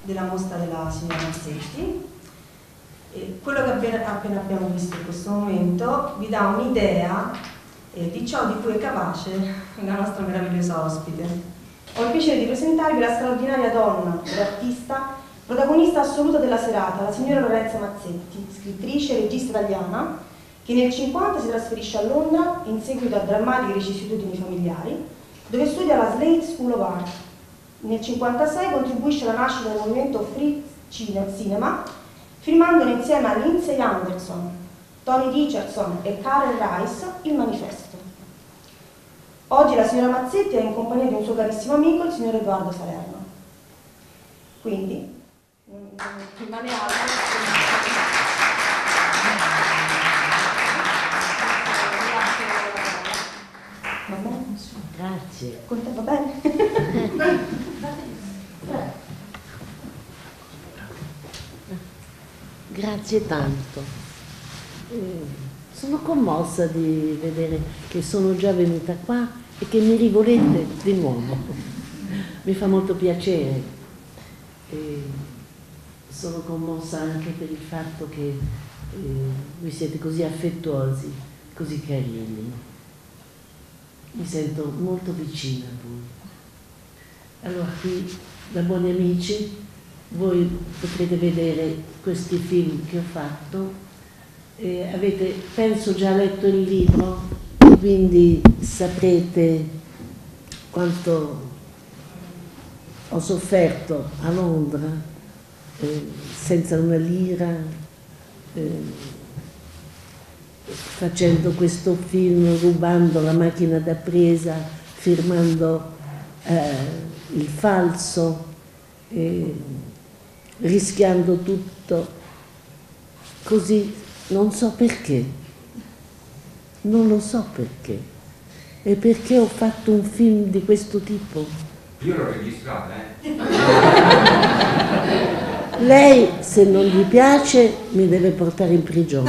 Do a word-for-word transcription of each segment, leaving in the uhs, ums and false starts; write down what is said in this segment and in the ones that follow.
della mostra della signora Mazzetti. E quello che appena, appena abbiamo visto in questo momento vi dà un'idea eh, di ciò di cui è capace la nostra meravigliosa ospite. Ho il piacere di presentarvi la straordinaria donna ed artista, protagonista assoluta della serata, la signora Lorenza Mazzetti, scrittrice e regista italiana, che nel cinquanta si trasferisce a Londra in seguito a drammatiche vicissitudini familiari, dove studia alla Slade School of Art. Nel cinquantasei contribuisce alla nascita del movimento Free Cinema, firmandone insieme a Lindsay Anderson, Tony Richardson e Karen Rice il manifesto. Oggi la signora Mazzetti è in compagnia di un suo carissimo amico, il signor Edoardo Salerno. Quindi, non rimane altro. Va bene? Grazie. Con te va bene? Grazie tanto. Eh, sono commossa di vedere che sono già venuta qua e che mi rivolete di nuovo. Mi fa molto piacere. Eh, sono commossa anche per il fatto che eh, voi siete così affettuosi, così carini. Mi sento molto vicina a voi. Allora qui, da buoni amici, voi potrete vedere questi film che ho fatto. Eh, avete, penso, già letto il libro, quindi saprete quanto ho sofferto a Londra, eh, senza una lira, eh, facendo questo film, rubando la macchina da presa, firmando eh, il falso, eh, rischiando tutto, così non so perché, non lo so perché, e perché ho fatto un film di questo tipo. Io l'ho registrata, eh? Lei, se non gli piace, mi deve portare in prigione,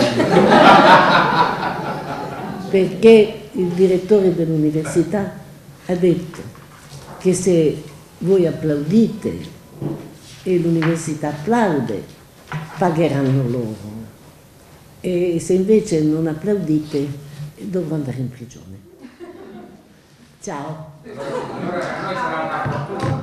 perché il direttore dell'università ha detto che se voi applaudite e l'università applaude, pagheranno loro, e se invece non applaudite dovrò andare in prigione. Ciao. Allora, noi sarà una fortuna.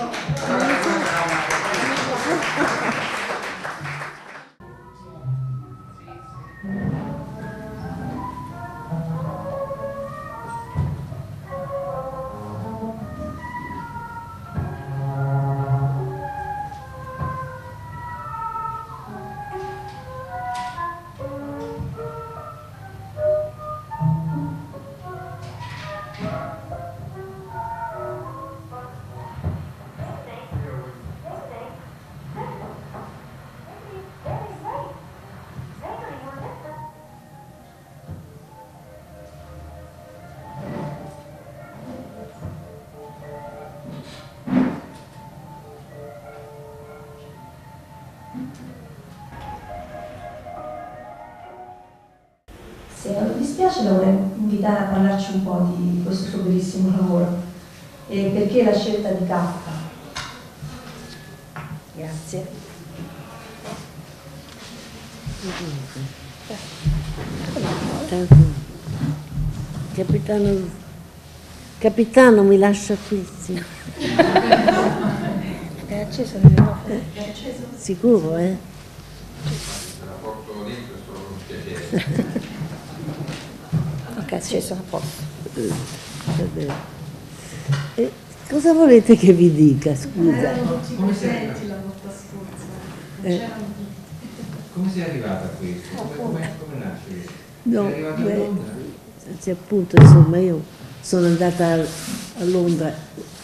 Se non vi dispiace, la vorrei invitare a parlarci un po' di questo suo bellissimo lavoro e perché la scelta di Kafka. Grazie. Capitano, capitano mi lascia qui, sì. È acceso il microfono? È acceso? Sicuro, eh? Se la porto dentro è solo con piacere. Ok, acceso, a posto. E cosa volete che vi dica, scusa? Erano tutti presenti la volta scorsa. Eh. Come sei arrivata a questo? Come, come, come nasce? No, sei arrivata beh, a Londra? cioè, appunto, insomma, io sono andata a Londra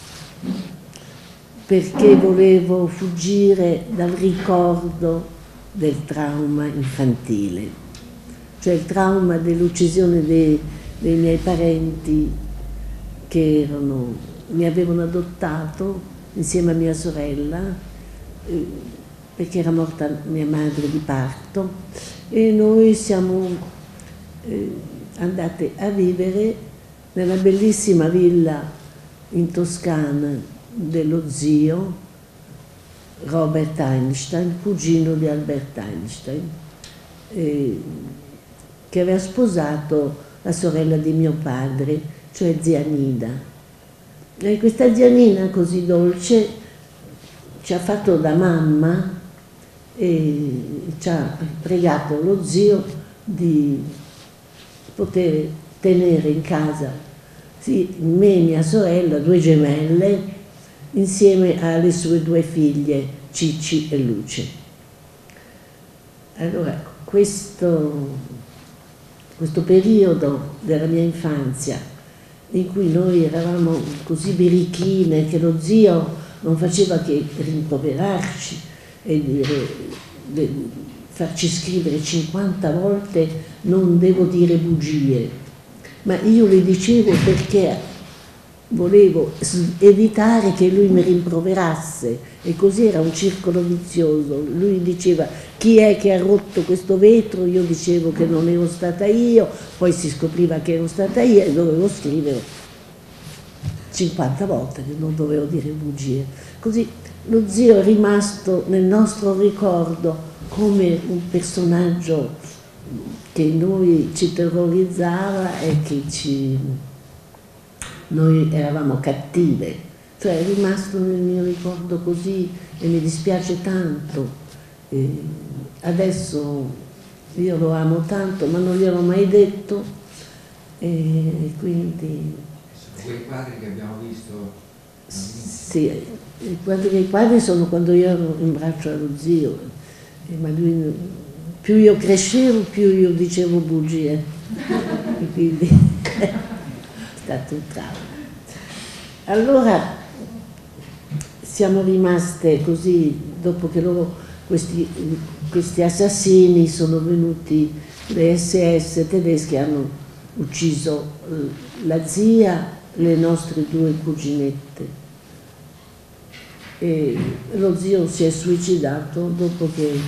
perché volevo fuggire dal ricordo del trauma infantile, cioè il trauma dell'uccisione dei, dei miei parenti che erano, mi avevano adottato insieme a mia sorella, eh, perché era morta mia madre di parto, e noi siamo eh, andate a vivere nella bellissima villa in Toscana dello zio, Robert Einstein, cugino di Albert Einstein, eh, che aveva sposato la sorella di mio padre, cioè zia Nina. E questa zia Nina così dolce ci ha fatto da mamma e ci ha pregato lo zio di poter tenere in casa sì, me e mia sorella, due gemelle, insieme alle sue due figlie, Cicci e Luce. Allora, questo, questo periodo della mia infanzia, in cui noi eravamo così birichine che lo zio non faceva che rimproverarci e dire, farci scrivere cinquanta volte non devo dire bugie, ma io le dicevo perché volevo evitare che lui mi rimproverasse, e così era un circolo vizioso. Lui diceva chi è che ha rotto questo vetro, io dicevo che non ero stata io, poi si scopriva che ero stata io e dovevo scrivere cinquanta volte che non dovevo dire bugie. Così lo zio è rimasto nel nostro ricordo come un personaggio che noi ci terrorizzava e che ci... noi eravamo cattive, cioè è rimasto nel mio ricordo così e mi dispiace tanto. E adesso io lo amo tanto, ma non gliel'ho mai detto, e quindi... Sono quei quadri che abbiamo visto? Sì, i quadri, i quadri sono quando io ero in braccio allo zio, e ma lui, più io crescevo più io dicevo bugie, e quindi è stato un trauma. Allora siamo rimaste così, dopo che loro, questi, questi assassini sono venuti, le esse esse tedesche hanno ucciso la zia, le nostre due cuginette, e lo zio si è suicidato dopo che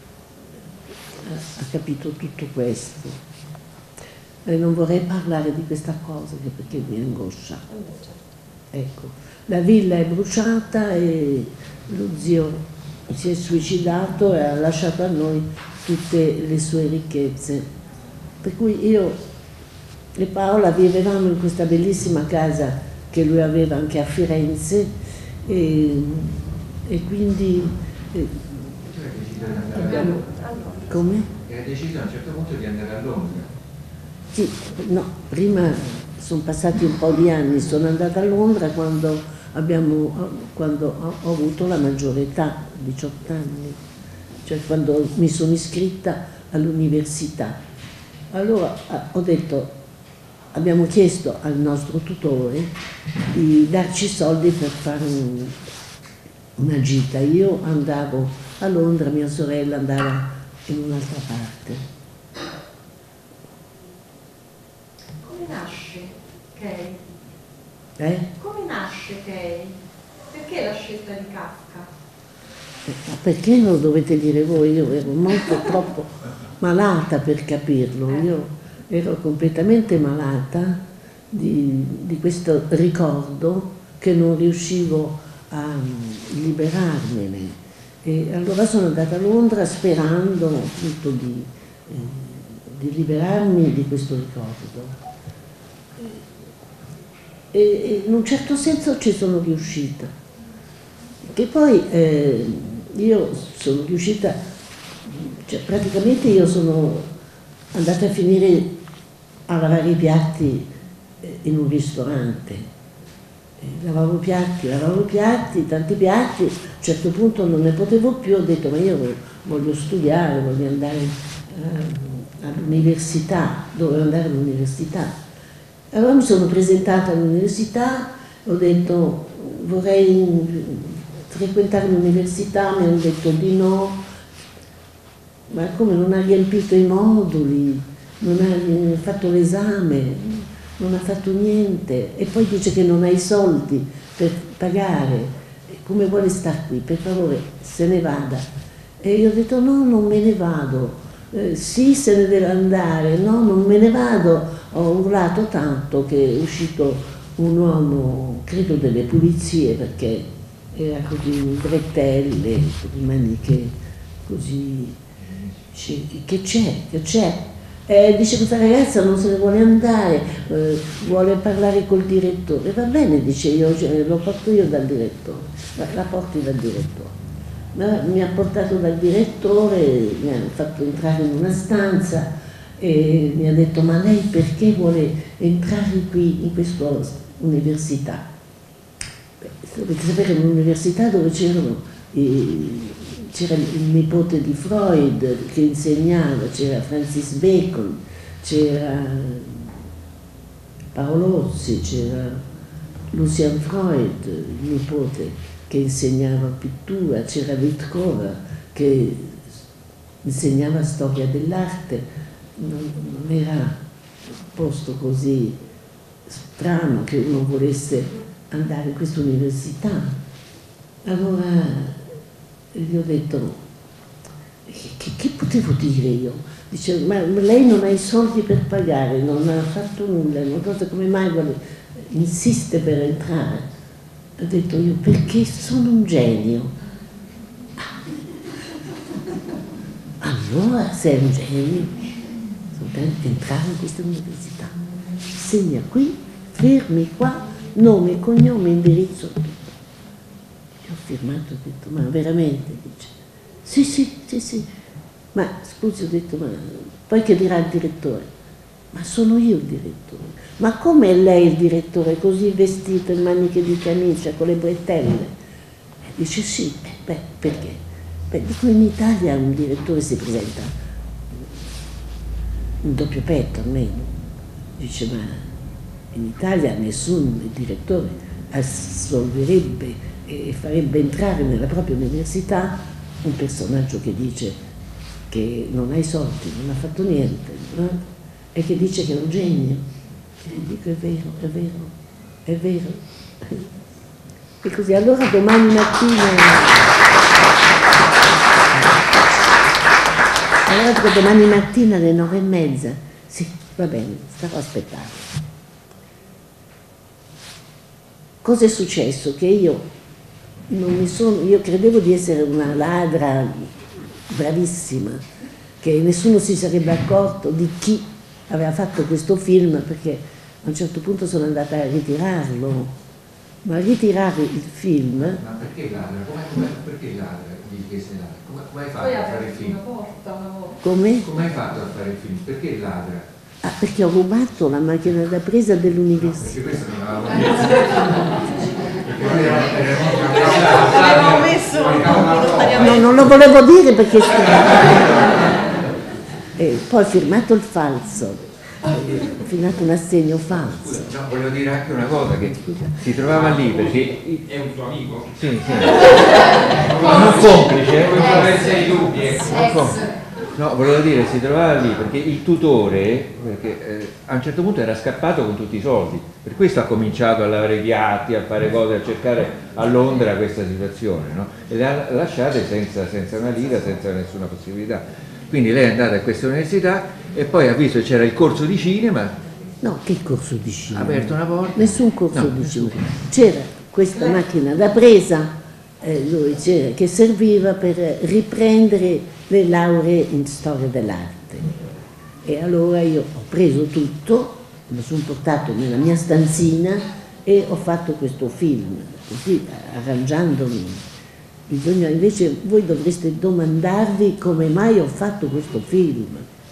ha capito tutto questo. E non vorrei parlare di questa cosa perché mi angoscia. Ecco, la villa è bruciata e lo zio si è suicidato e ha lasciato a noi tutte le sue ricchezze. Per cui io e Paola vivevamo in questa bellissima casa che lui aveva anche a Firenze, e, e quindi eh, abbiamo... Come? Era deciso a un certo punto di andare a Londra. Sì, no, prima sono passati un po' di anni, sono andata a Londra quando, abbiamo, quando ho avuto la maggiore età, diciotto anni, cioè quando mi sono iscritta all'università. Allora ho detto, abbiamo chiesto al nostro tutore di darci soldi per fare un, una gita. Io andavo a Londra, mia sorella andava in un'altra parte. Come nasce Kay? Eh? Come nasce Kay? Perché la scelta di Kafka? Ma perché non lo dovete dire voi? Io ero molto troppo malata per capirlo. Io ero completamente malata di, di questo ricordo che non riuscivo a liberarmene. E allora sono andata a Londra sperando appunto di, eh, di liberarmi di questo ricordo. E, e in un certo senso ci sono riuscita. Che poi eh, io sono riuscita, cioè praticamente io sono andata a finire a lavare i piatti in un ristorante. Lavavo piatti, lavavo piatti, tanti piatti, a un certo punto non ne potevo più, ho detto ma io voglio studiare, voglio andare eh, all'università, dovevo andare all'università. Allora mi sono presentata all'università, ho detto vorrei frequentare l'università, mi hanno detto di no, ma come non ha riempito i moduli, non ha fatto l'esame, non ha fatto niente, e poi dice che non ha i soldi per pagare, come vuole star qui, per favore se ne vada. E io ho detto no, non me ne vado, eh, sì se ne deve andare, no non me ne vado. Ho urlato tanto che è uscito un uomo, credo delle pulizie, perché era così in bretelle, con maniche così, che c'è, che c'è. Eh, dice questa ragazza non se ne vuole andare, eh, vuole parlare col direttore. Va bene, dice io, cioè, lo porto io dal direttore, la, la porti dal direttore. Ma mi ha portato dal direttore, mi ha fatto entrare in una stanza e mi ha detto: ma lei perché vuole entrare qui in questa università? Beh, dovete sapere, in un'università dove c'erano i, c'era il nipote di Freud che insegnava, c'era Francis Bacon, c'era Paolozzi, c'era Lucian Freud, il nipote, che insegnava pittura, c'era Vitkova che insegnava storia dell'arte. Non, non era un posto così strano che uno volesse andare in questa università. Allora gli ho detto, che, che potevo dire io? Dice, ma lei non ha i soldi per pagare, non ha fatto nulla, una cosa, come mai vuole, insiste per entrare? Ho detto io, perché sono un genio. Allora sei un genio, entrare in questa università, segna qui, firmi qua, nome, cognome, indirizzo. Ho firmato, ho detto, ma veramente? Dice, sì, sì, sì, sì. Ma scusi, ho detto, ma poi che dirà il direttore? Ma sono io il direttore. Ma come è lei il direttore, così vestito in maniche di camicia, con le bretelle? Dice, sì, eh, beh, perché? Beh, dico, in Italia un direttore si presenta un doppio petto almeno. Dice, ma in Italia nessun direttore assolverebbe e farebbe entrare nella propria università un personaggio che dice che non ha i soldi, non ha fatto niente, no? E che dice che è un genio. E dico, è vero, è vero, è vero. E così, allora domani mattina, allora domani mattina alle nove e mezza, sì, va bene, starò aspettando. Cosa è successo? Che io non mi sono, io credevo di essere una ladra bravissima, che nessuno si sarebbe accorto di chi aveva fatto questo film, perché a un certo punto sono andata a ritirarlo, ma a ritirare il film... Ma perché ladra? Come, come, perché ladra? Gli chiese ladra? Come, come hai fatto Poi a fare il film? una porta, una porta. Come? Come hai fatto a fare il film? Perché ladra? Ah, perché ho rubato la macchina da presa dell'università. No, perché questo non avevamo L'avevo messo. No, non lo volevo dire perché... E poi ho firmato il falso, ho firmato un assegno falso. No, volevo dire anche una cosa, che si trovava lì perché... È un tuo amico? Sì, sì. Non complice, Come avesse i dubbi. non complice. No, volevo dire, si trovava lì perché il tutore, perché, eh, a un certo punto era scappato con tutti i soldi, per questo ha cominciato a lavare i piatti, a fare cose, a cercare a Londra questa situazione, no? E le ha lasciate senza, senza una lira, senza nessuna possibilità. Quindi lei è andata a questa università e poi ha visto che c'era il corso di cinema. No, che corso di cinema? Ha aperto una porta. Nessun corso No, di nessun. cinema. C'era questa macchina da presa, eh, lui c'era, che serviva per riprendere le lauree in storia dell'arte. E allora io ho preso tutto, lo sono portato nella mia stanzina e ho fatto questo film, così arrangiandomi. Bisogna, invece voi dovreste domandarvi come mai ho fatto questo film.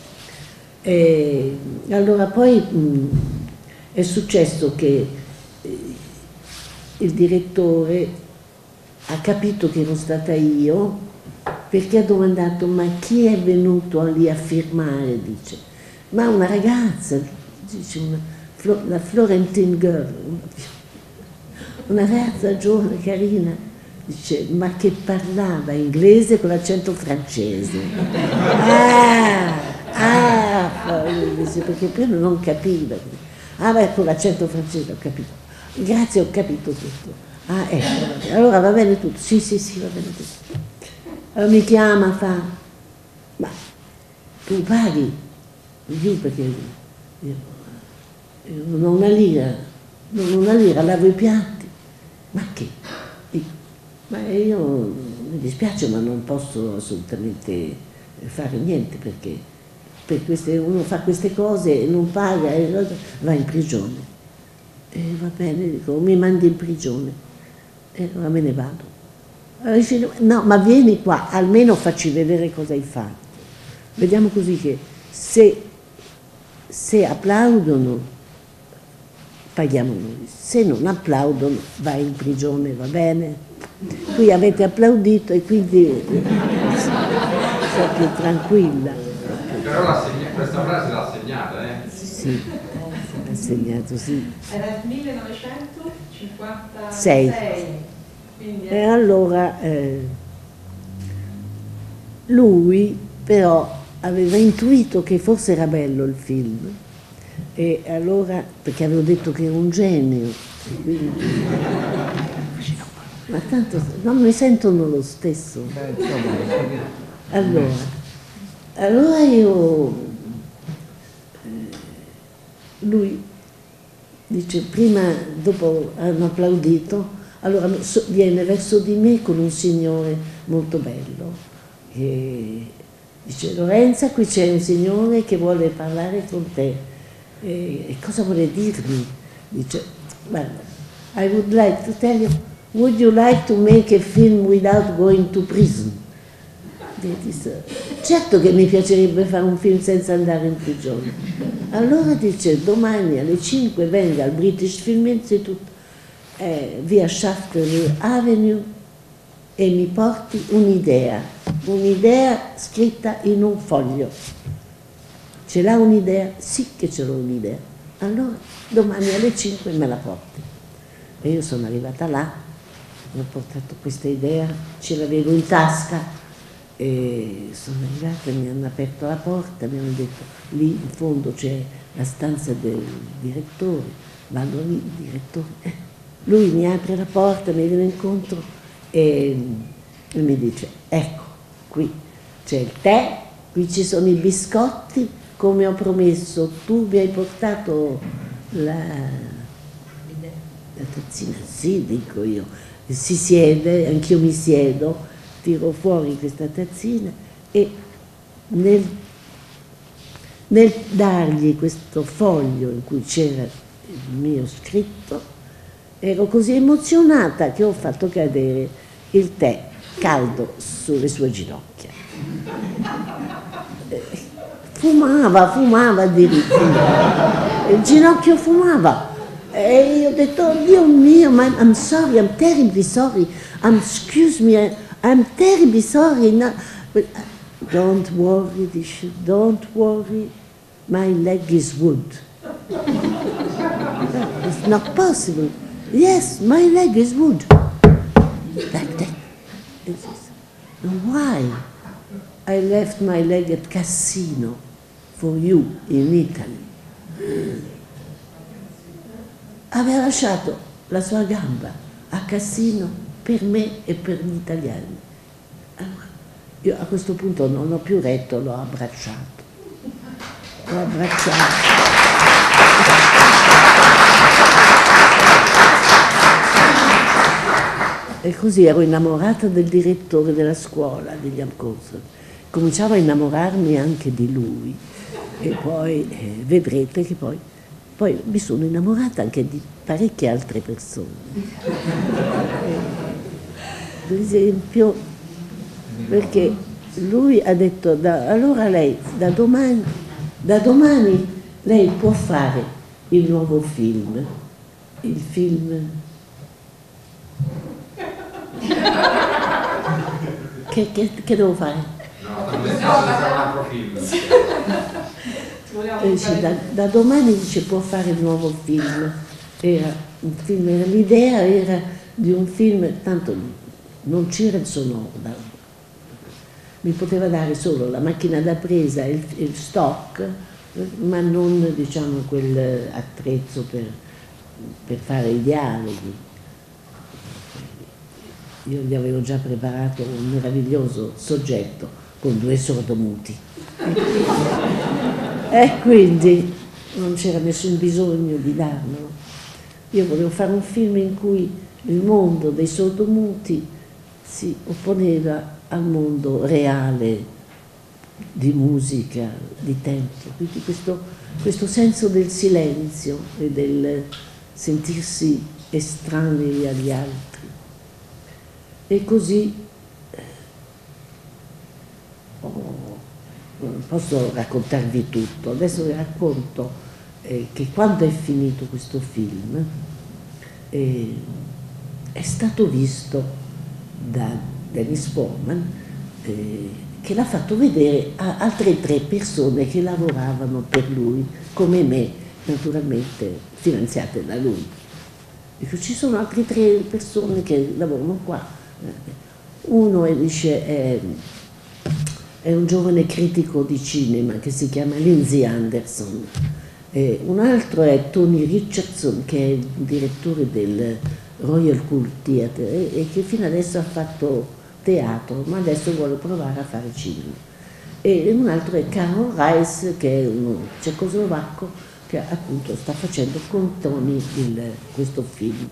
E allora poi mh, è successo che eh, il direttore ha capito che ero stata io, perché ha domandato: ma chi è venuto lì a firmare? Dice, ma una ragazza, dice, una, la Florentine Girl, una ragazza giovane, carina, dice, ma che parlava inglese con l'accento francese. Ah, ah, dice, perché prima non capiva. Ah, beh, con l'accento francese ho capito. Grazie, ho capito tutto. Ah, ecco, allora va bene tutto. Sì, sì, sì, va bene tutto. Allora mi chiama, fa, ma tu paghi? Io perché io, io non ho una lira, non ho una lira, lavo i piatti. Ma che? Dico, Ma io mi dispiace, ma non posso assolutamente fare niente perché per queste, uno fa queste cose e non paga e va in prigione. E va bene, dico, mi mandi in prigione e allora me ne vado. Allora dice, no, ma vieni qua, almeno facci vedere cosa hai fatto. Vediamo così che se, se applaudono paghiamo noi, se non applaudono vai in prigione, va bene? Qui avete applaudito e quindi sono più tranquilla. Però questa frase l'ha segnata, eh? Sì, l'ha segnato, sì. Era il millenovecentocinquantasei. Quindi E allora eh, lui però aveva intuito che forse era bello il film. E allora, perché avevo detto che era un genio, quindi, ma tanto non mi sentono lo stesso. Allora, allora io, lui dice, prima, dopo hanno applaudito, allora viene verso di me con un signore molto bello, e dice, Lorenza, qui c'è un signore che vuole parlare con te. E cosa vuole dirmi? Dice, guarda, I would like to tell you, would you like to make a film without going to prison? Dice, certo che mi piacerebbe fare un film senza andare in prigione. Allora dice, domani alle cinque venga al British Film Institute, eh, via Shaftesbury Avenue, e mi porti un'idea, un'idea scritta in un foglio. Ce l'ha un'idea? Sì che ce l'ho un'idea. Allora domani alle cinque me la porti. E io sono arrivata là, mi ho portato questa idea, ce l'avevo in tasca e sono arrivata, mi hanno aperto la porta, mi hanno detto lì in fondo c'è la stanza del direttore, vado lì, il direttore. Eh, lui mi apre la porta, mi viene incontro e, e mi dice, ecco, qui c'è il tè, qui ci sono i biscotti, come ho promesso, tu mi hai portato la, la tazzina, sì, dico io, si siede, anch'io mi siedo, tiro fuori questa tazzina e nel, nel dargli questo foglio in cui c'era il mio scritto, ero così emozionata che ho fatto cadere il tè caldo sulle sue ginocchia. Fumava, fumava addirittura, il ginocchio fumava e io ho detto, oh Dio mio, ma I'm sorry, I'm terribly sorry, I'm, excuse me, I'm terribly sorry. No, but, uh, don't worry, dice, don't worry, my leg is wood. It's not possible. Yes, my leg is wood. Like that. Why? I left my leg at Cassino for you in Italy. Aveva lasciato la sua gamba a Cassino per me e per gli italiani. Allora, io a questo punto non ho più retto, l'ho abbracciato. L'ho abbracciato. E così ero innamorata del direttore della scuola, di William Coulson. Cominciavo a innamorarmi anche di lui e poi eh, vedrete che poi, poi mi sono innamorata anche di parecchie altre persone. Per esempio, perché lui ha detto, da, allora lei da domani, da domani lei può fare il nuovo film, il film... Che, che, che devo fare? No, non è un altro film. Eh, sì, da, da domani dice può fare il nuovo film. Era un film, era, l'idea era di un film, tanto non c'era il sonoro, da, mi poteva dare solo la macchina da presa e il, il stock, ma non diciamo quel attrezzo per, per fare i dialoghi. Io gli avevo già preparato un meraviglioso soggetto con due sordomuti. E quindi non c'era nessun bisogno di darmelo. Io volevo fare un film in cui il mondo dei sordomuti si opponeva al mondo reale di musica, di tempo, quindi questo, questo senso del silenzio e del sentirsi estranei agli altri. E così oh, non posso raccontarvi tutto, adesso vi racconto eh, che quando è finito questo film eh, è stato visto da Dennis Forman eh, che l'ha fatto vedere a altre tre persone che lavoravano per lui, come me, naturalmente finanziate da lui. Dico, ci sono altre tre persone che lavorano qua. Uno è, dice, è, è un giovane critico di cinema che si chiama Lindsay Anderson. E un altro è Tony Richardson, che è il direttore del Royal Court Theatre e, e che fino adesso ha fatto teatro, ma adesso vuole provare a fare cinema. E un altro è Karol Reis, che è uno cecoslovacco che appunto sta facendo con Tony il, questo film.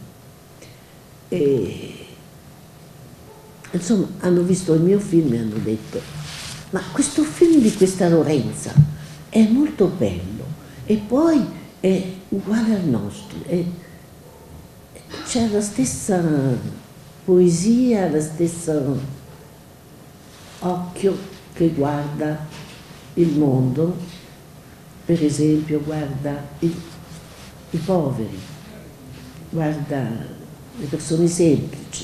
E insomma hanno visto il mio film e hanno detto: ma questo film di questa Lorenza è molto bello e poi è uguale al nostro, c'è la stessa poesia, lo stesso occhio che guarda il mondo, per esempio guarda i, i poveri, guarda le persone semplici.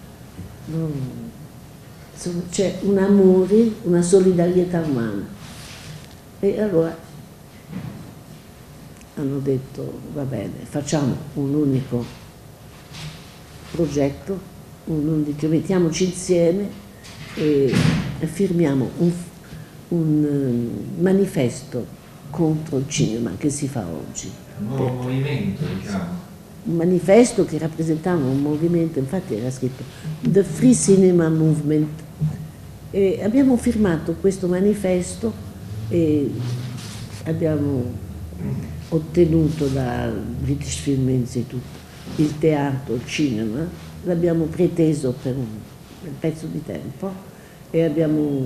C'è un amore, una solidarietà umana. E allora hanno detto: va bene, facciamo un unico progetto, che mettiamoci insieme e firmiamo un, un manifesto contro il cinema che si fa oggi. Un nuovo per, movimento, diciamo. Un manifesto che rappresentava un movimento, infatti era scritto The Free Cinema Movement. E abbiamo firmato questo manifesto e abbiamo ottenuto dal British Film Institute il teatro, il cinema, l'abbiamo preteso per un, un pezzo di tempo e abbiamo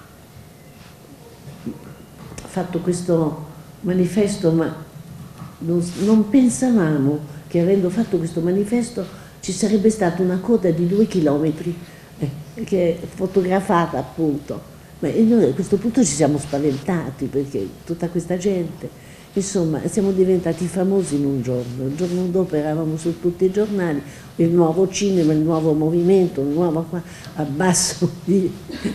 fatto questo manifesto, ma non, non pensavamo che avendo fatto questo manifesto ci sarebbe stata una coda di due chilometri eh, che è fotografata appunto, ma noi a questo punto ci siamo spaventati perché tutta questa gente. Insomma, siamo diventati famosi in un giorno, il giorno dopo eravamo su tutti i giornali, il nuovo cinema, il nuovo movimento, il nuovo abbasso di,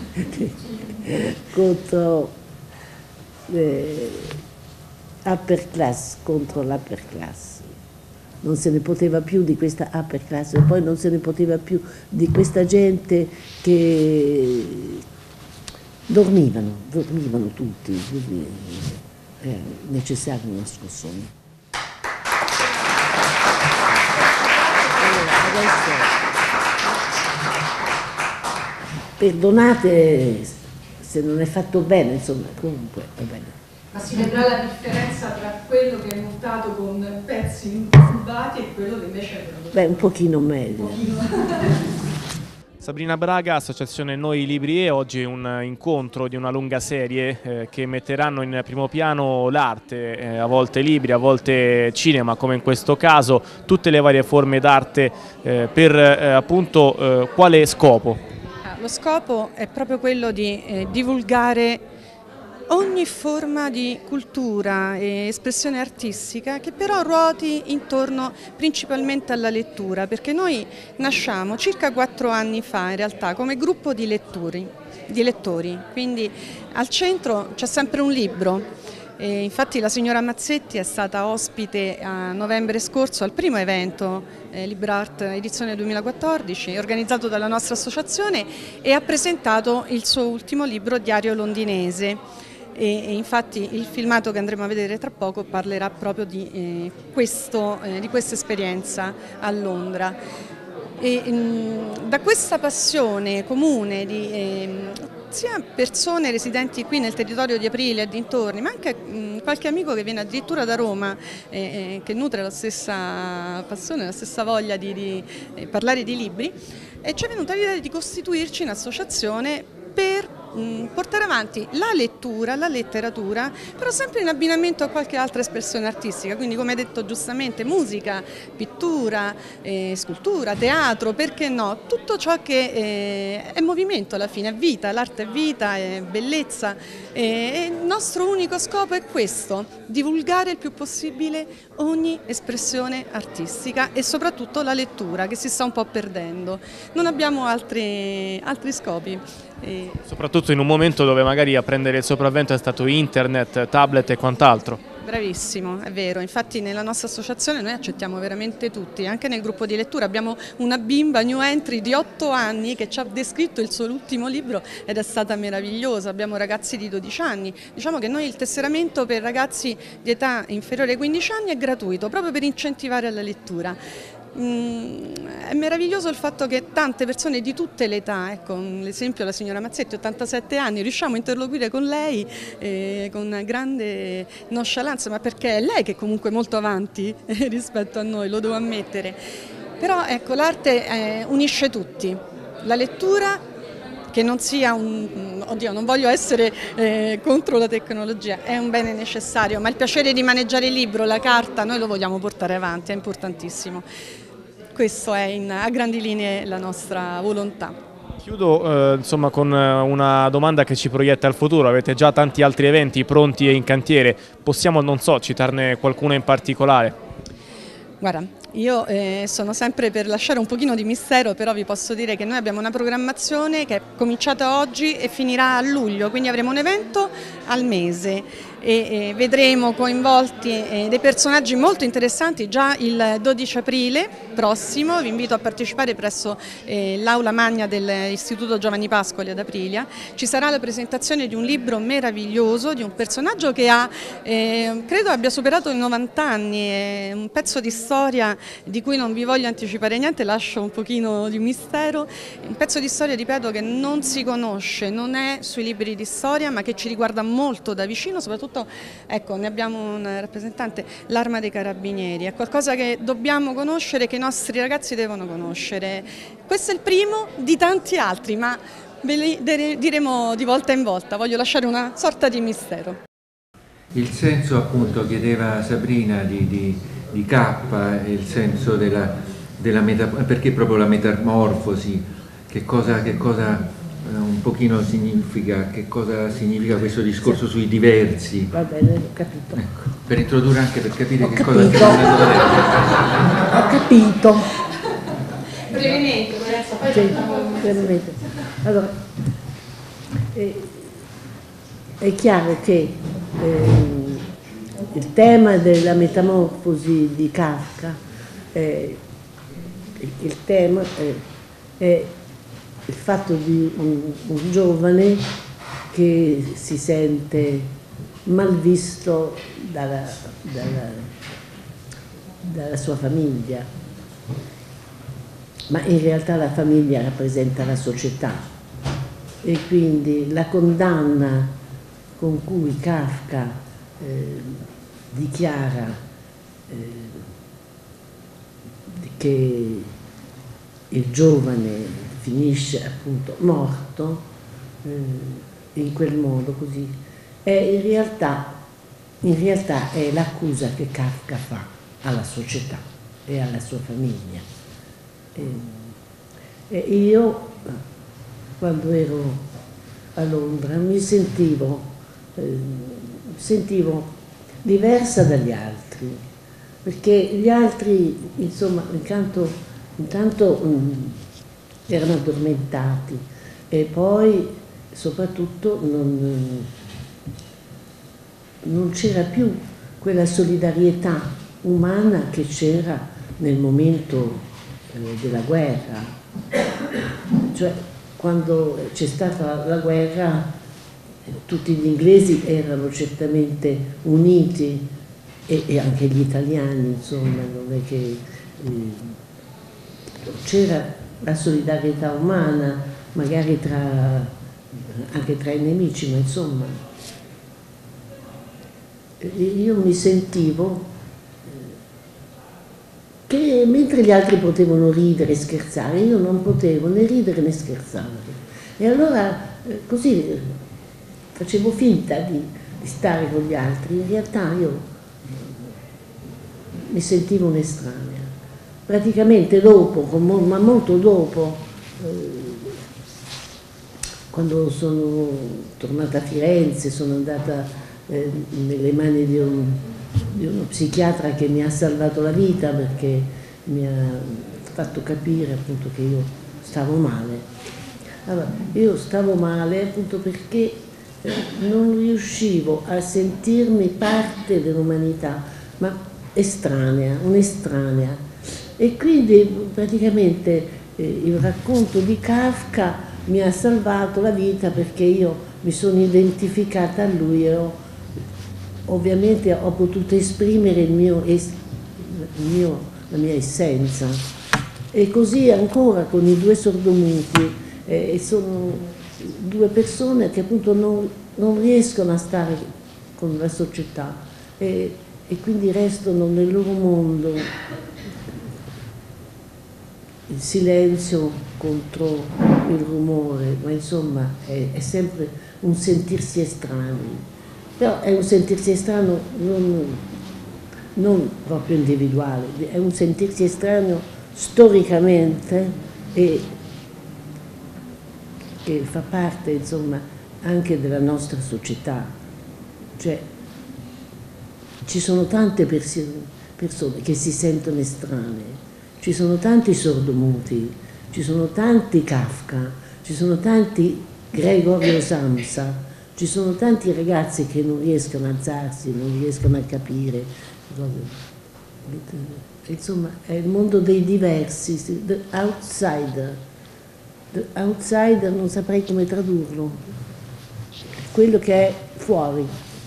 contro eh, upper class, contro l'upper class. Non se ne poteva più di questa upper class e poi non se ne poteva più di questa gente che dormivano, dormivano tutti. Quindi, è necessario uno scossone. Allora, adesso perdonate se non è fatto bene, insomma, comunque va bene. Ma si vedrà la differenza tra quello che è montato con pezzi incubati e quello che invece è venuto. Beh, un pochino meglio. Un pochino. Sabrina Braga, Associazione Noi Libri e, oggi un incontro di una lunga serie eh, che metteranno in primo piano l'arte, eh, a volte libri, a volte cinema, come in questo caso, tutte le varie forme d'arte eh, per eh, appunto eh, quale scopo? Lo scopo è proprio quello di eh, divulgare ogni forma di cultura e espressione artistica che però ruoti intorno principalmente alla lettura, perché noi nasciamo circa quattro anni fa in realtà come gruppo di lettori, di lettori. Quindi al centro c'è sempre un libro. E infatti la signora Mazzetti è stata ospite a novembre scorso al primo evento eh, LibreArt edizione duemilaquattordici organizzato dalla nostra associazione e ha presentato il suo ultimo libro, Diario Londinese. E infatti il filmato che andremo a vedere tra poco parlerà proprio di, eh, questo, eh, di questa esperienza a Londra. E, mh, da questa passione comune di, eh, sia persone residenti qui nel territorio di Aprilia e dintorni, ma anche mh, qualche amico che viene addirittura da Roma, eh, che nutre la stessa passione, la stessa voglia di, di eh, parlare di libri, e ci è venuta l'idea di costituirci in associazione per portare avanti la lettura, la letteratura, però sempre in abbinamento a qualche altra espressione artistica, quindi come hai detto giustamente musica, pittura, eh, scultura, teatro, perché no? Tutto ciò che eh, è movimento alla fine, è vita, l'arte è vita, è bellezza e il nostro unico scopo è questo, divulgare il più possibile ogni espressione artistica e soprattutto la lettura che si sta un po' perdendo. Non abbiamo altri, altri scopi. E... soprattutto in un momento dove magari a prendere il sopravvento è stato internet, tablet e quant'altro. Bravissimo, è vero, infatti nella nostra associazione noi accettiamo veramente tutti, anche nel gruppo di lettura abbiamo una bimba new entry di otto anni che ci ha descritto il suo ultimo libro ed è stata meravigliosa, abbiamo ragazzi di dodici anni, diciamo che noi il tesseramento per ragazzi di età inferiore ai quindici anni è gratuito, proprio per incentivare la lettura. Mm, è meraviglioso il fatto che tante persone di tutte le età, ecco l'esempio la signora Mazzetti, ottantasette anni, riusciamo a interloquire con lei eh, con grande nonchalance, ma perché è lei che è comunque molto avanti eh, rispetto a noi, lo devo ammettere. Però ecco, l'arte eh, unisce tutti, la lettura che non sia un, oddio non voglio essere eh, contro la tecnologia, è un bene necessario, ma il piacere di maneggiare il libro, la carta, noi lo vogliamo portare avanti, è importantissimo. Questo è in, a grandi linee la nostra volontà. Chiudo eh, insomma, con una domanda che ci proietta al futuro. Avete già tanti altri eventi pronti e in cantiere, possiamo, non so, citarne qualcuno in particolare? Guarda, io eh, sono sempre per lasciare un pochino di mistero, però vi posso dire che noi abbiamo una programmazione che è cominciata oggi e finirà a luglio, quindi avremo un evento al mese e eh, vedremo coinvolti eh, dei personaggi molto interessanti già il dodici aprile prossimo. Vi invito a partecipare presso eh, l'aula magna dell'Istituto Giovanni Pascoli ad Aprilia. Ci sarà la presentazione di un libro meraviglioso di un personaggio che ha, eh, credo abbia superato i novanta anni, è un pezzo di storia di cui non vi voglio anticipare niente, lascio un pochino di mistero, un pezzo di storia, ripeto, che non si conosce, non è sui libri di storia ma che ci riguarda molto da vicino, soprattutto ecco, ne abbiamo un rappresentante, l'Arma dei Carabinieri, è qualcosa che dobbiamo conoscere, che i nostri ragazzi devono conoscere. Questo è il primo di tanti altri, ma ve li diremo di volta in volta, voglio lasciare una sorta di mistero. Il senso, appunto, chiedeva Sabrina di, di, di K, il senso della, della metamorfosi, perché proprio la metamorfosi, che cosa, che cosa un pochino significa, che cosa significa questo discorso sui diversi. Va bene, ho capito. Ecco, per introdurre anche, per capire ho che capito. cosa stiamo andando a Ho capito. Brevemente, poi Sì, brevemente. Allora, è, è chiaro che eh, il tema della metamorfosi di Kafka, eh, il tema è, è il fatto di un, un giovane che si sente mal visto dalla, dalla, dalla sua famiglia, ma in realtà la famiglia rappresenta la società e quindi la condanna con cui Kafka eh, dichiara eh, che il giovane finisce appunto morto eh, in quel modo così, è in realtà, in realtà è l'accusa che Kafka fa alla società e alla sua famiglia. E, e io quando ero a Londra mi sentivo, eh, sentivo diversa dagli altri, perché gli altri insomma intanto, intanto um, erano addormentati e poi soprattutto non, non c'era più quella solidarietà umana che c'era nel momento eh, della guerra, cioè quando c'è stata la guerra tutti gli inglesi erano certamente uniti e, e anche gli italiani, insomma, non è che eh, c'era la solidarietà umana, magari tra anche tra i nemici, ma insomma, io mi sentivo che mentre gli altri potevano ridere e scherzare, io non potevo né ridere né scherzare. E allora così facevo finta di, di stare con gli altri, in realtà io mi sentivo un'estranea. Praticamente dopo, ma molto dopo, eh, quando sono tornata a Firenze, sono andata eh, nelle mani di, un, di uno psichiatra che mi ha salvato la vita, perché mi ha fatto capire appunto che io stavo male. Allora, io stavo male appunto perché eh, non riuscivo a sentirmi parte dell'umanità, ma estranea, un'estranea. E quindi praticamente eh, il racconto di Kafka mi ha salvato la vita, perché io mi sono identificata a lui e ho, ovviamente ho potuto esprimere il mio, il mio, la mia essenza. E così ancora con i due sordomuti, eh, sono due persone che appunto non, non riescono a stare con la società e, e quindi restano nel loro mondo. Il silenzio contro il rumore, ma insomma è, è sempre un sentirsi estranei, però è un sentirsi estraneo non, non proprio individuale, è un sentirsi estraneo storicamente e che fa parte insomma anche della nostra società, cioè ci sono tante persone che si sentono estranee. Ci sono tanti sordomuti, ci sono tanti Kafka, ci sono tanti Gregorio Samsa, ci sono tanti ragazzi che non riescono a alzarsi, non riescono a capire. Insomma, è il mondo dei diversi, the outsider. The outsider non saprei come tradurlo, quello che è fuori.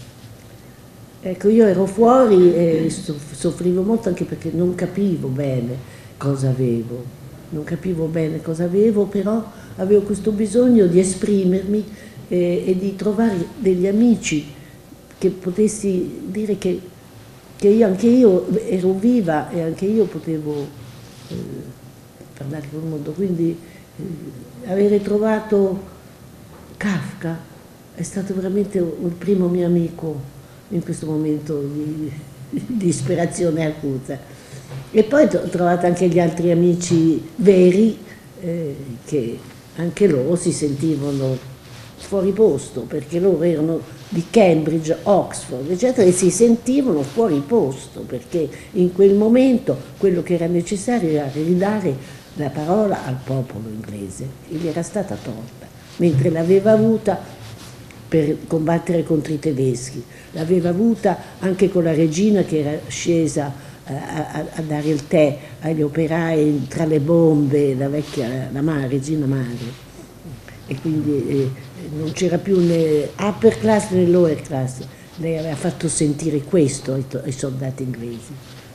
Ecco, io ero fuori e soffrivo molto anche perché non capivo bene cosa avevo, non capivo bene cosa avevo, però avevo questo bisogno di esprimermi e, e di trovare degli amici che potessi dire che, che io, anche io ero viva e anche io potevo eh, parlare col mondo. Quindi eh, avere trovato Kafka è stato veramente il primo mio amico in questo momento di, di disperazione acuta. E poi ho trovato anche gli altri amici veri eh, che anche loro si sentivano fuori posto, perché loro erano di Cambridge, Oxford, eccetera, e si sentivano fuori posto, perché in quel momento quello che era necessario era ridare la parola al popolo inglese, e gli era stata tolta, mentre l'aveva avuta per combattere contro i tedeschi, l'aveva avuta anche con la regina che era scesa A, a, a dare il tè agli operai tra le bombe, la vecchia, la madre, regina madre, e quindi eh, non c'era più né upper class né lower class, lei aveva fatto sentire questo ai, ai soldati inglesi.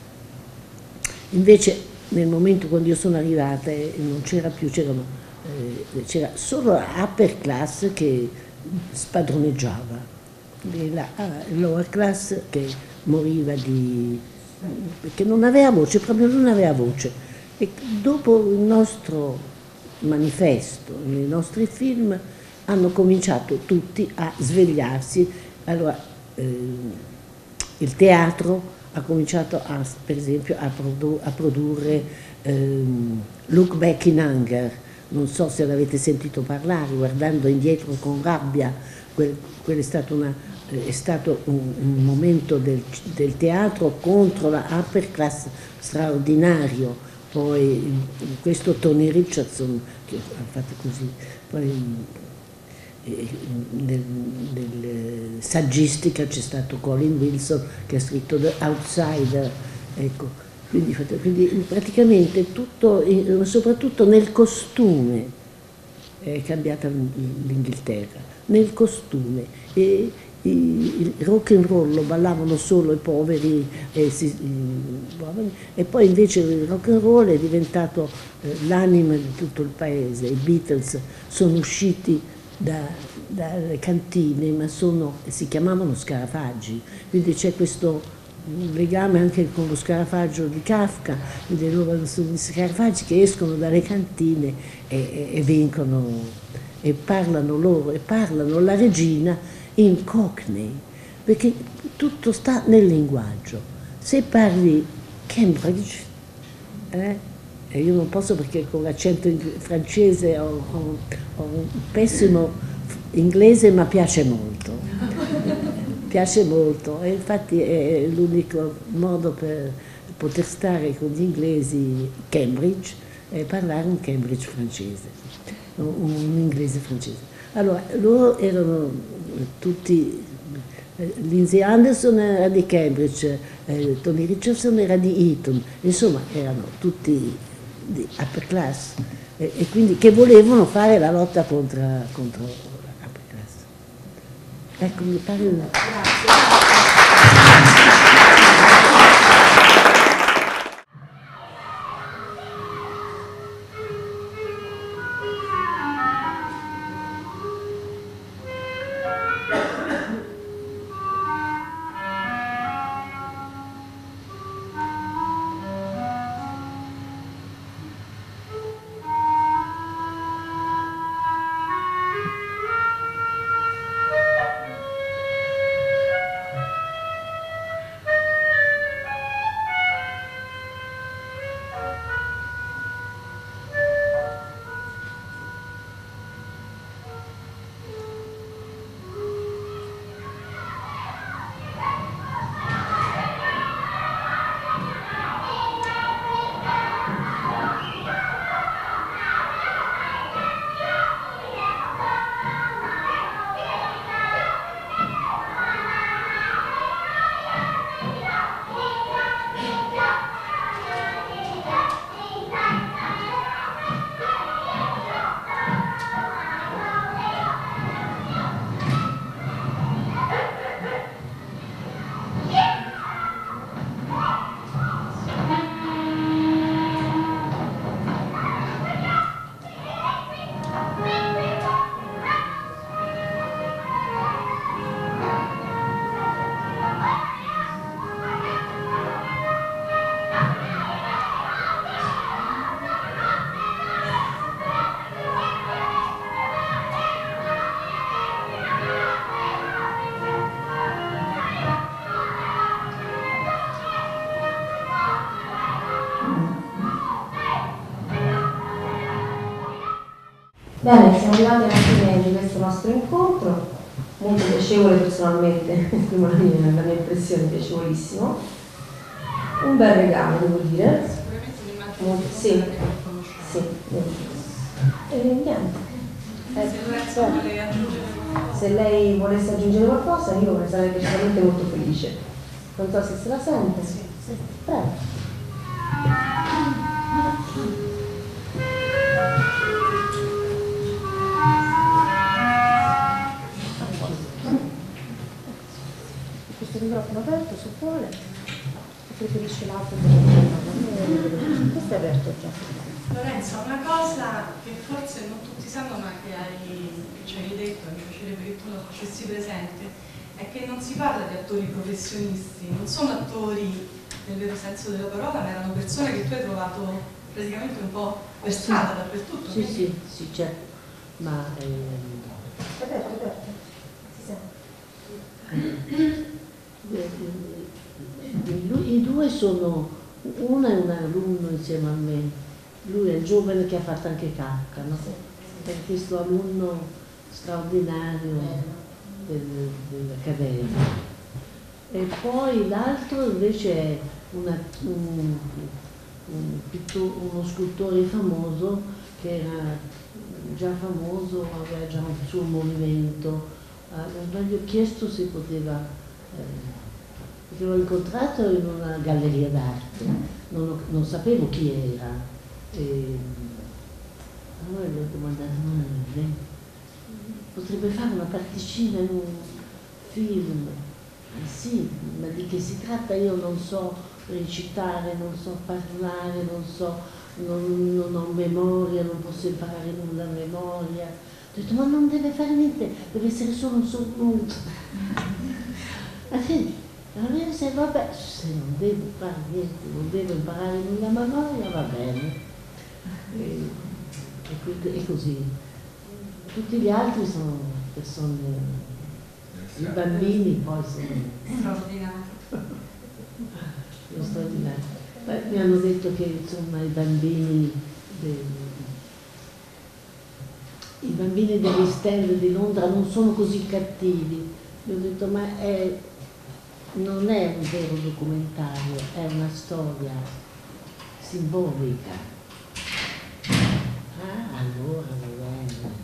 Invece nel momento quando io sono arrivata eh, non c'era più, c'erano, eh, c'era solo la upper class che spadroneggiava, e la lower class che moriva di perché non aveva voce, proprio non aveva voce. E dopo il nostro manifesto, nei nostri film, hanno cominciato tutti a svegliarsi. Allora, eh, il teatro ha cominciato, a, per esempio, a, produ a produrre eh, Look Back in Anger. Non so se l'avete sentito parlare, guardando indietro con rabbia, quel, quel è stato una... è stato un, un momento del, del teatro contro la upper class straordinario, poi questo Tony Richardson che ha fatto così, poi eh, nel, nel saggistica c'è stato Colin Wilson che ha scritto The Outsider, ecco, quindi, quindi praticamente tutto, soprattutto nel costume è cambiata l'Inghilterra, nel costume. E, il rock and roll lo ballavano solo i poveri e, si, e poi invece il rock and roll è diventato eh, l'anima di tutto il paese. I Beatles sono usciti da, dalle cantine, ma sono, si chiamavano scarafaggi, quindi c'è questo legame anche con lo scarafaggio di Kafka, quindi loro sono gli scarafaggi che escono dalle cantine e, e, e vengono e parlano loro e parlano la regina in Cockney, perché tutto sta nel linguaggio. Se parli Cambridge, eh, e io non posso perché con l'accento francese ho, ho, ho un pessimo inglese, ma piace molto, piace molto e infatti è l'unico modo per poter stare con gli inglesi Cambridge è parlare un Cambridge francese, un, un inglese francese. Allora, loro erano tutti, Lindsay Anderson era di Cambridge, eh, Tony Richardson era di Eton, insomma erano tutti di upper class e, e quindi che volevano fare la lotta contro, contro l'upper class. Ecco, mi pare una... Bene, siamo arrivati alla fine di questo nostro incontro, molto piacevole personalmente, prima la mia, la mia impressione, piacevolissimo. Un bel regalo, devo dire. Sicuramente un'immagine Molto, sì, sì. E niente. Eh, Se Lorenzo vuole aggiungere qualcosa. se lei volesse aggiungere qualcosa, io ne sarei decisamente molto felice. Non so se se la sente. Sì. Sì. Prego. Questo microfono aperto, se vuole, o preferisce l'altro? Questo è aperto già. Lorenzo, una cosa che forse non tutti sanno ma che, hai, che ci hai detto, mi piacerebbe che tu lo facessi presente, è che non si parla di attori professionisti, non sono attori nel vero senso della parola, ma erano persone che tu hai trovato praticamente un po' per strada, dappertutto. Sì, sì, sì, certo, ma... Ehm... È aperto, è aperto. Si sente. I due sono, uno è un alunno insieme a me, lui è il giovane che ha fatto anche Kafka, no? È questo alunno straordinario del, dell'Accademia. E poi l'altro invece è una, un, un pitto, uno scultore famoso che era già famoso, aveva già un suo movimento. Gli ho chiesto se poteva, eh, perché l'ho incontrato in una galleria d'arte, non, non sapevo chi era, e allora gli ho domandato, ma lei potrebbe fare una particina in un film? Eh sì, ma di che si tratta? Io non so recitare, non so parlare, non so, non, non ho memoria, non posso imparare nulla a memoria. Ho detto, ma non deve fare niente, deve essere solo un sornuto. Allora se vabbè, se non devo fare niente, non devo imparare nulla, ma no, va bene. E, e quindi è così. Tutti gli altri sono persone, i bambini poi sono straordinari. sono straordinari. Beh, mi hanno detto che insomma i bambini del, i bambini degli stand di Londra non sono così cattivi. Io ho detto, ma è, non è un vero documentario, è una storia simbolica. Ah, allora va bene.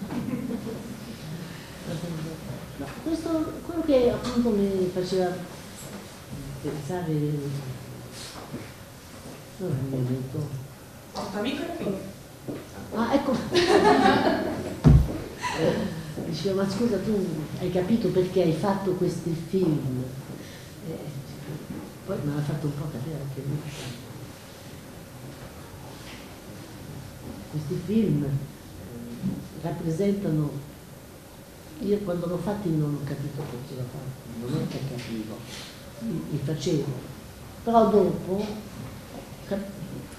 No, questo, quello che appunto mi faceva pensare, non è un momento. Il tuo amico è qui. Ah, ecco. Diceva, ma scusa, tu hai capito perché hai fatto questi film? Eh, poi me l'ha fatto un po' capire anche lui. Questi film eh, rappresentano, io quando l'ho fatti non ho capito perché l'ho fatto, non è che capivo, li, li facevo, però dopo cap-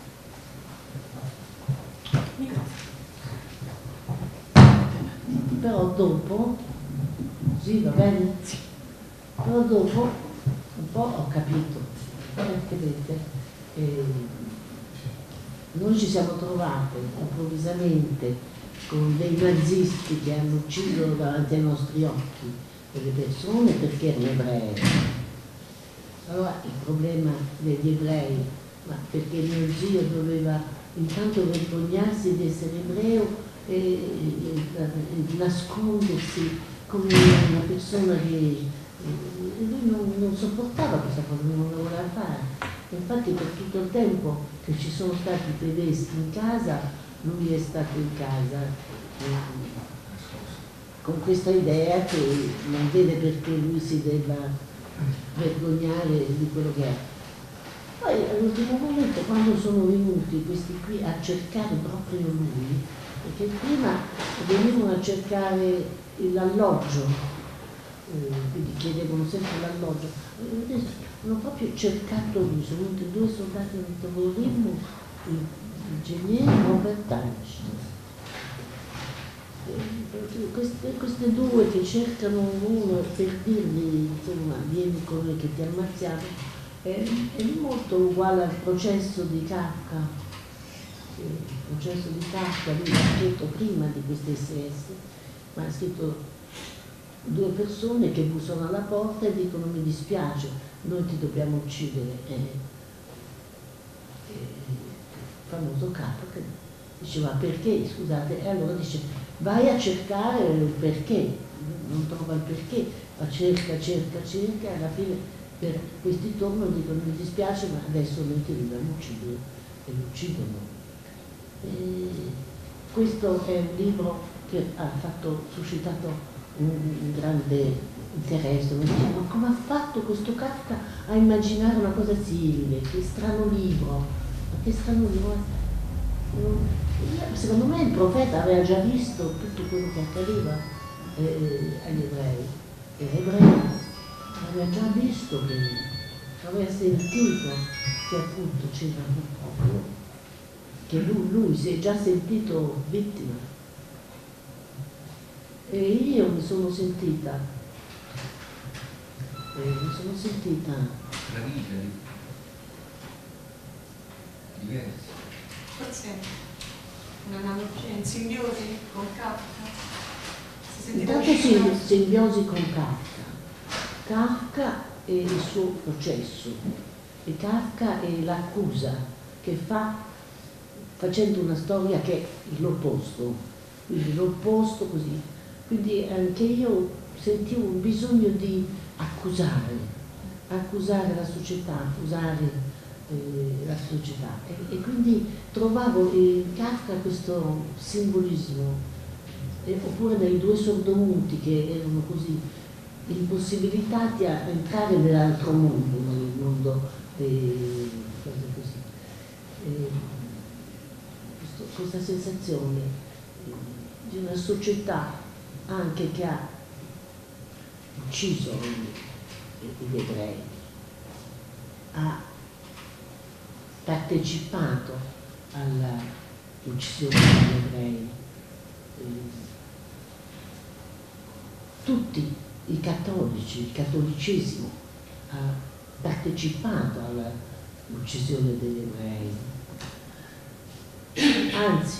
però dopo, sì va bene, però dopo un po' ho capito, perché vedete, eh, noi ci siamo trovate improvvisamente con dei nazisti che hanno ucciso davanti ai nostri occhi delle persone perché erano ebrei. Allora il problema degli ebrei, ma perché mio zio doveva intanto vergognarsi di essere ebreo e, e, e nascondersi come una persona che e lui non, non sopportava questa cosa, non la voleva fare. Infatti per tutto il tempo che ci sono stati i tedeschi in casa, lui è stato in casa eh, con questa idea che non vede perché lui si debba vergognare di quello che è. Poi all'ultimo momento, quando sono venuti questi qui a cercare proprio lui, perché prima venivano a cercare l'alloggio, eh, quindi chiedevano sempre l'alloggio, eh, hanno proprio cercato lui, sono venuti due soldati e hanno detto vorremmo l'ingegnere Robert Einstein. Queste, queste due che cercano uno per dirgli insomma vieni con noi che ti ammazziamo è, è molto uguale al processo di Kafka. Il processo di Kafka lui l'ha scritto prima di queste S S, ma ha scritto due persone che bussano alla porta e dicono mi dispiace, noi ti dobbiamo uccidere. E, e, il famoso Kafka diceva perché, scusate, e allora dice vai a cercare il perché, non trova il perché, ma cerca, cerca, cerca, e alla fine per questi tornano dicono mi dispiace ma adesso noi ti dobbiamo uccidere e lo uccidono. E questo è un libro che ha fatto, suscitato un, un grande interesse, mi dice, ma come ha fatto questo Kafka a immaginare una cosa simile, che strano libro, ma che strano libro. Secondo me il profeta aveva già visto tutto quello che accadeva eh, agli ebrei, era ebreo, aveva già visto che aveva sentito che appunto c'era un popolo, che lui, lui si è già sentito vittima. E io mi sono sentita, eh, mi sono sentita la vita diversa. Forse un'analogia in simbiosi con Kafka. Si sentiva intanto sì, vicino. simbiosi con Kafka. Kafka è il suo processo e Kafka è l'accusa che fa facendo una storia che è l'opposto, quindi l'opposto così. Quindi anche io sentivo un bisogno di accusare, accusare la società, accusare eh, la società e, e quindi trovavo in Kafka questo simbolismo, eh, oppure nei due sordomuti che erano così impossibilitati a entrare nell'altro mondo, nel mondo eh, cose così. Eh, questo, questa sensazione di una società anche che ha ucciso gli ebrei, ha partecipato all'uccisione degli ebrei. Tutti i cattolici, il cattolicesimo ha partecipato all'uccisione degli ebrei. Anzi,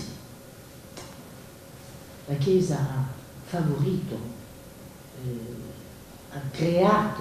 la Chiesa ha favorito, eh, ha creato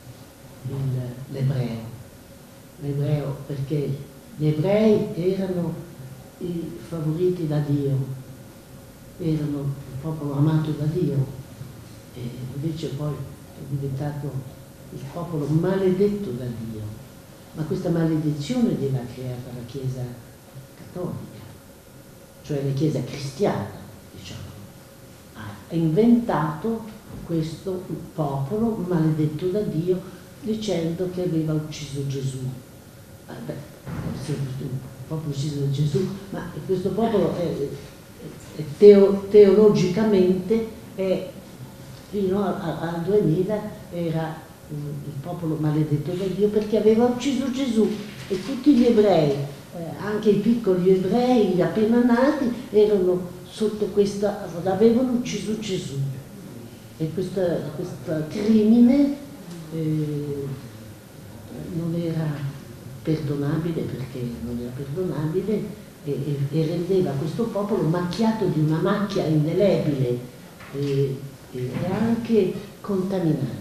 l'ebreo, l'ebreo perché gli ebrei erano i favoriti da Dio, erano il popolo amato da Dio, e invece poi è diventato il popolo maledetto da Dio. Ma questa maledizione gliel'ha creata la Chiesa cattolica, cioè la Chiesa cristiana, diciamo. Ha inventato questo popolo maledetto da Dio dicendo che aveva ucciso Gesù. Ah, beh, il popolo ucciso da Gesù, ma questo popolo è, è teo, teologicamente è, fino al duemila era il popolo maledetto da Dio perché aveva ucciso Gesù, e tutti gli ebrei, eh, anche i piccoli ebrei, gli appena nati, erano sotto questa, avevano ucciso Gesù, e questo crimine eh, non era perdonabile, perché non era perdonabile, e, e, e rendeva questo popolo macchiato di una macchia indelebile e, e anche contaminante.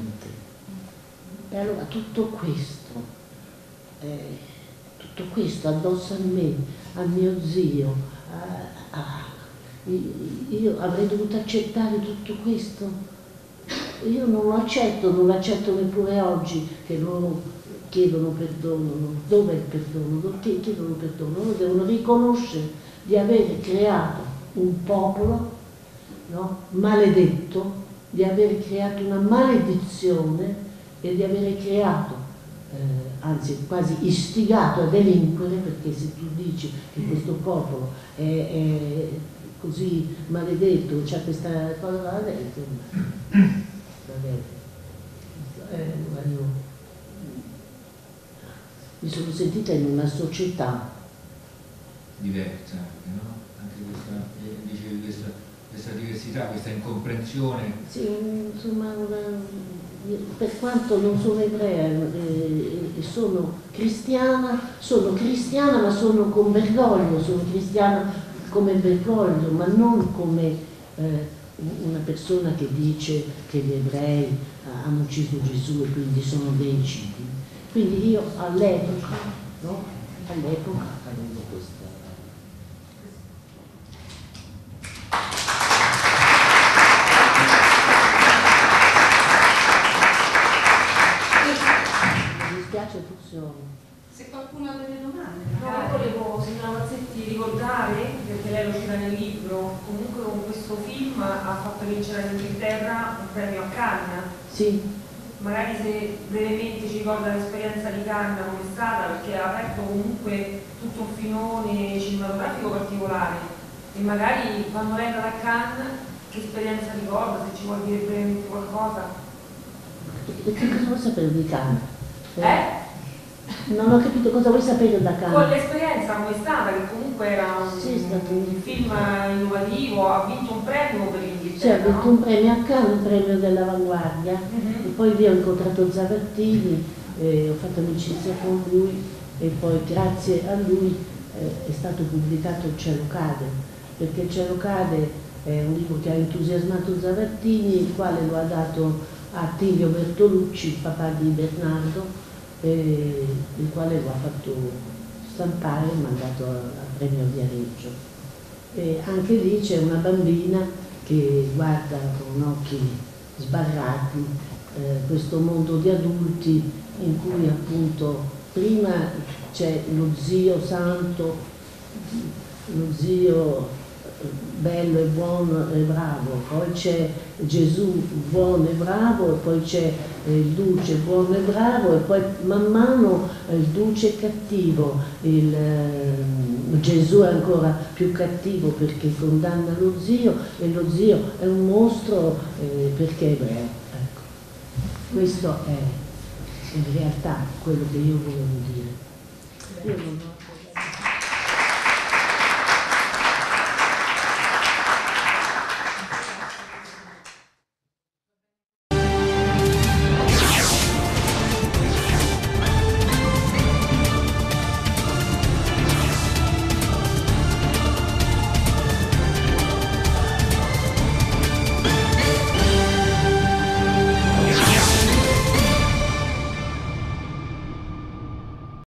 E allora tutto questo, eh, tutto questo addosso a me, a mio zio, a, a, io avrei dovuto accettare tutto questo? Io non lo accetto, non lo accetto neppure oggi, che loro chiedono perdono. Dov'è il perdono? Non chiedono perdono, loro devono riconoscere di aver creato un popolo, no, maledetto, di aver creato una maledizione e di aver creato, eh, anzi quasi istigato a delinquere, perché se tu dici che questo popolo è, è così maledetto, c'è questa cosa là dentro, vabbè, eh, io mi sono sentita in una società diversa, no? Anche questa, dicevi, questa, questa diversità, questa incomprensione. Sì, insomma, una, per quanto non sono ebrea e eh, sono cristiana, sono cristiana ma sono con Bergoglio, sono cristiana come Bergoglio, ma non come eh, una persona che dice che gli ebrei uh, hanno ucciso Gesù e quindi sono dei cidi. Quindi io all'epoca, no? All'epoca avevo questa. Mi dispiace funziona. Se qualcuno ha delle domande. No, volevo, signora Mazzetti, ricordare, perché lei lo cita nel libro, comunque con questo film ha fatto vincere all'Inghilterra un premio a Cannes. Sì. Magari se brevemente ci ricorda l'esperienza di Cannes come è stata, perché ha aperto comunque tutto un filone cinematografico particolare, e magari quando lei è andata a Cannes che esperienza ricorda, se ci vuol dire brevemente qualcosa. E che cosa vuoi sapere di Cannes? Eh? Non ho capito cosa vuoi sapere da Cannes. Con l'esperienza come è stata, che comunque era un, sì, è stato un film innovativo, ha vinto un premio per l'Inghilterra. Sì, ha vinto no? un premio a Cannes, un premio dell'avanguardia, mm-hmm. e poi lì ho incontrato Zavattini, eh, ho fatto amicizia con lui, e poi grazie a lui eh, è stato pubblicato Il cielo cade, perché Il cielo cade è un libro che ha entusiasmato Zavattini, il quale lo ha dato a Attilio Bertolucci, il papà di Bernardo, eh, il quale lo ha fatto stampare e mandato al premio Viareggio. E anche lì c'è una bambina che guarda con occhi sbarrati eh, questo mondo di adulti in cui appunto prima c'è lo zio santo, lo zio bello e buono e bravo, poi c'è Gesù buono e bravo, e poi c'è il duce buono e bravo, e poi man mano il duce è cattivo, il, eh, Gesù è ancora più cattivo perché condanna lo zio, e lo zio è un mostro eh, perché è ebreo. Ecco. Questo è in realtà quello che io volevo dire. Io non ho